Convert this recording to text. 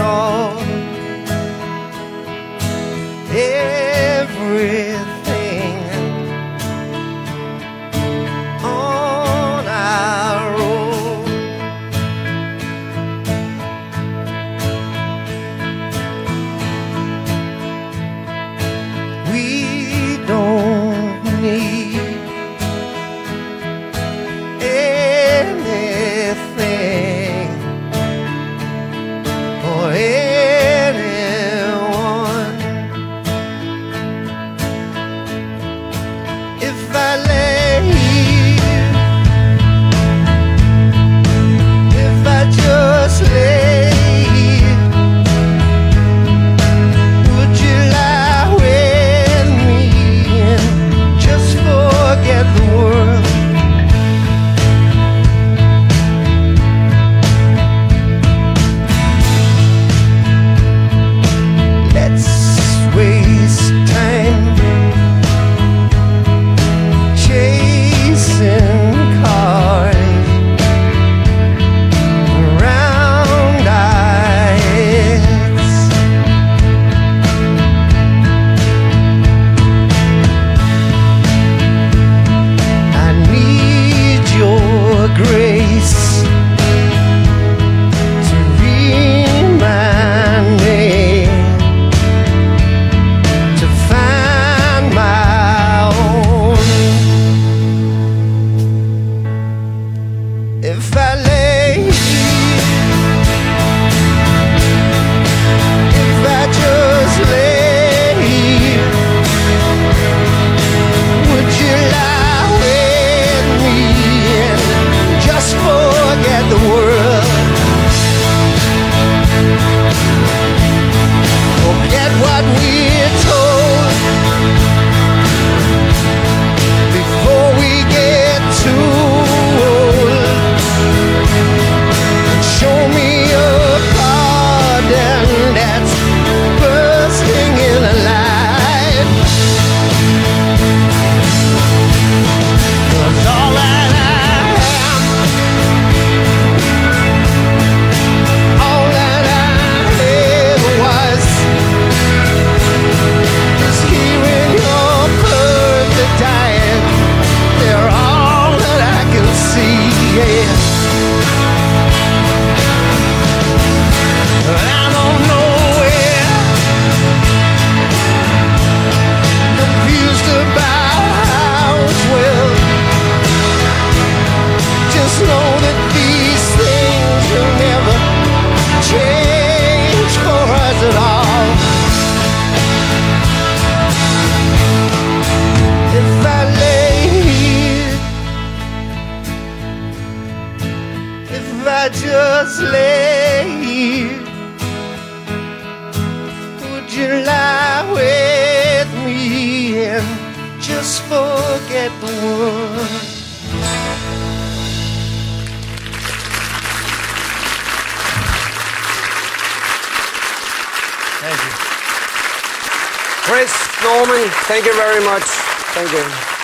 all, everything on our own. We don't need anything or anyone. If I lay here, if I just lay here, would you lie with me and just forget the world? Let's waste time chasing cars around our heads. I need your grace to remind me to find my own. If I lay here, if I just lay here, would you lie with me and just forget the world? Forget what we're told before we get too old. Show me a garden that's bursting in a light. 'Cause all that I am, all that I ever was, is hearing your perfect diet. They're all that I can see, yeah. But I don't know where, confused about how as well. Just know that these things will never change for us at all. If I lay here, if I just lay here, would you lie with me and just forget the world? Thank you. Chris, Norman, thank you very much. Thank you.